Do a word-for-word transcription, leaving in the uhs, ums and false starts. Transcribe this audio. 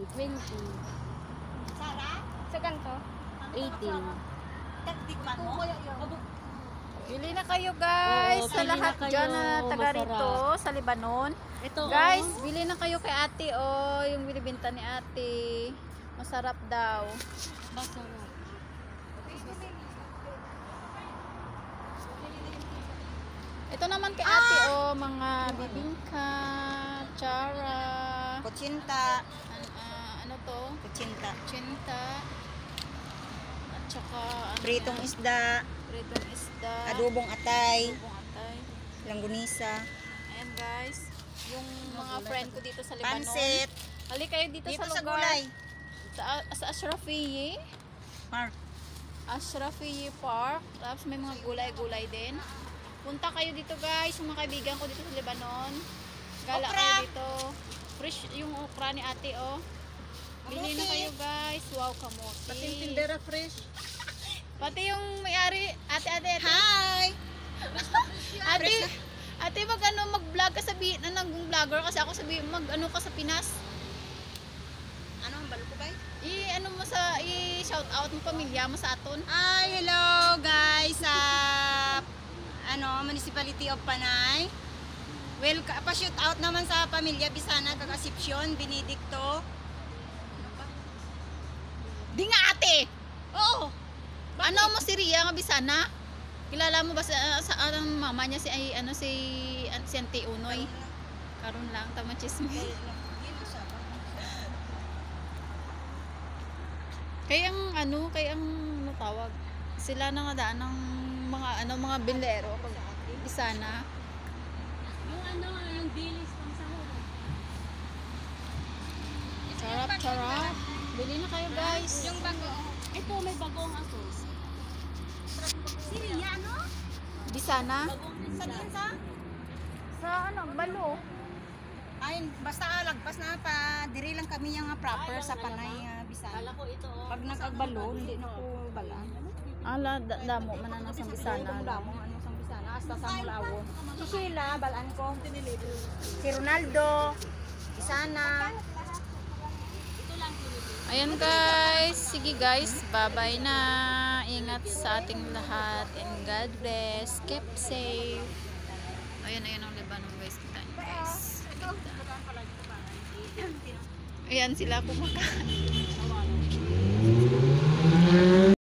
twenty. Sara? Sa ganito? eighteen. Tikman mo? Bili na kayo guys. Oo, sa bili lahat na kayo. dyan na taga Masarap. rito sa Lebanon. Ito, Guys, oh. bili na kayo kay ate oh. Yung binibenta ni ate. Masarap daw. Masarap. Ito naman kay ate oh. Mga bibingka, chara. Kutsinta. An ah, ano to? Kutsinta. Chinta. At saka ano Pritong yan? isda. Pritong isda. Adobong atay. Adobong atay. Langgunisa. Ayan guys. Yung mga friend ko dito sa Lebanon. Pansit. Hali kayo dito, Dito sa sa lugar. gulay. Sa, sa Ashrafiye. Mark. Ashrafiye Park. Tapos may mga gulay-gulay din. Punta kayo dito guys. Yung mga kaibigan ko dito sa Lebanon. Gala Okra. kayo dito. Fresh yung okra ni ate oh. Bili na Kamuti. kayo guys. Wow, kamote. Pati yung tindera fresh. Pati yung may-ari. Ate, ate, ate. Hi! Ate, ate mag ano, mag-vlog ka sabihin na nagong vlogger kasi ako sabihin mag ano ka sa Pinas. Ano ang balo ko ba? I ano mo sa i shout out mo pamilya mo sa aton. Hi, hello guys sa ano, Municipality of Panay. Well, pa-shoot out naman sa pamilya Bisana, Cagasipsyon, Benedicto. Di nga ate. Oo. Ano mo si Ria nga Bisana? Kilala mo ba sa, sa ang mama niya si ay, ano si an- si Auntie Unoy? Karon lang tama chismis. Kaya ang ano, kaya ang ano tawag, sila na nga daan ng mga ano mga bindero pag Bisana. Yung ano, yung dilis pang sahod. Sarap, sarap. Bili na kayo guys. Yung bago. Ito, may bagong ako. Si Ria, ano? Bisana. Bagong Sa isla. din sa? Sa ano, balo. Ay, basta lagpas na pa, diri lang kami yung proper Ah, yung sa ano Panay ba? uh, Bisana. Kala ko ito, oh. Pag nakagbalo, hindi na ko bala. Ala, da- damo man na sa Bisana. Wala mo ano sa Bisana, hasta sa Mulawon. Si Sheila, balaan ko. Si Ronaldo, Bisana. Ito lang Pilipino. Ayan guys, sige guys, bye-bye na. Ingat sa ating lahat and God bless. Keep safe. Ayan, ayan ang Lebanon guys. Kita niyo guys. Ayan sila kumakain.